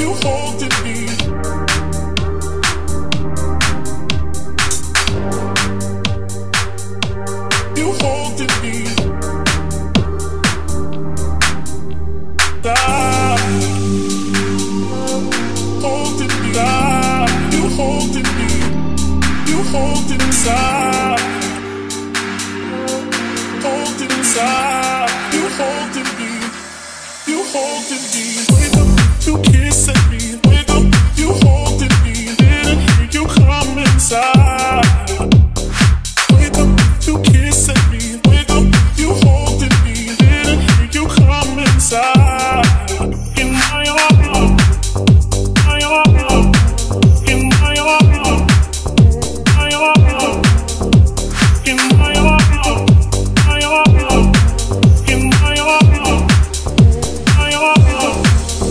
you holding me. You holding me. Ah, holding me. Ah, you holding me. You holding inside. Holding inside. You holding me. You holding me. Wake up, you kissing me. Wake up, you holding me. Didn't hear you come inside. Wake up, you kissing me. Wake up, you holding me. Didn't hear you come inside. In my arms, my arms, in my arms, my arms, in my arms, my arms, in my arms, my arms.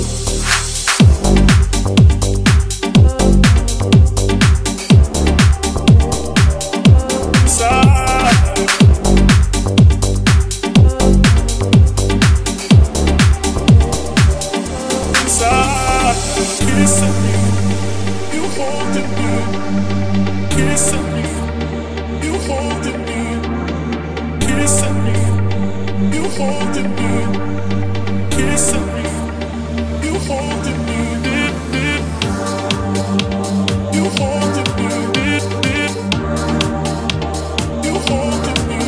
Kissing me, you holding me. Kissing me, you holding me. Kissing me, you holding me. Kissing me, you holding me. You holding me. You holding me.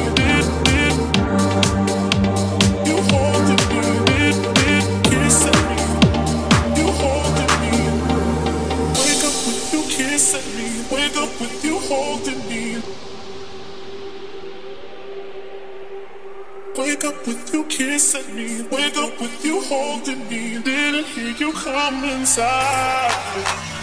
You holding me. Kissing me. You holding me. Wake up with you kissing me. Wake up with you holding me. Wake up with you kissing me. Wake up with you holding me. Didn't hear you come inside.